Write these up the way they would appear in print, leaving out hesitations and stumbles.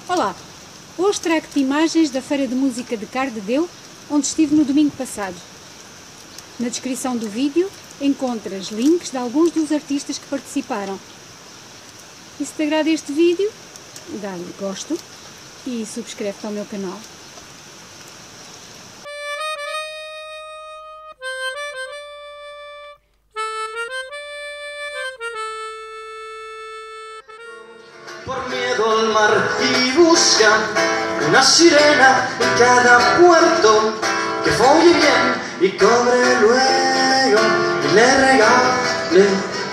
Olá, hoje trago-te imagens da Feira de Música de Cardedeu, onde estive no domingo passado. Na descrição do vídeo encontras links de alguns dos artistas que participaram. E se te agrada este vídeo, dá-lhe gosto e subscreve-te ao meu canal. Por miedo al mar y busca una sirena en cada puerto que folle bien y cobre luego y le regale.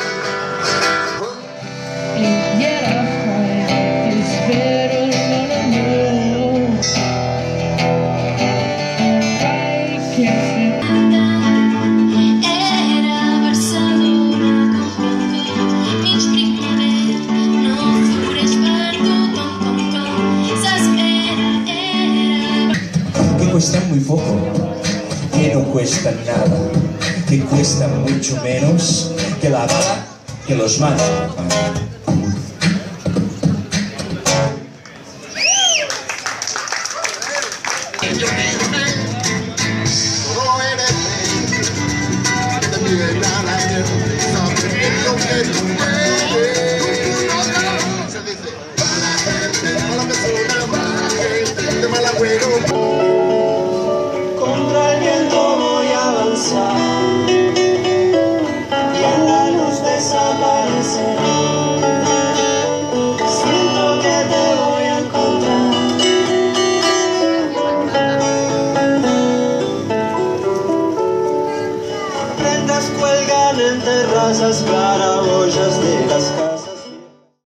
Cuesta muy poco, que no cuesta nada, que cuesta mucho menos que la bala que los mata. Contra el viento voy a avanzar y en la luz desaparecer. Siento que te voy a encontrar. Prendas cuelgan en terrazas, claraboyas de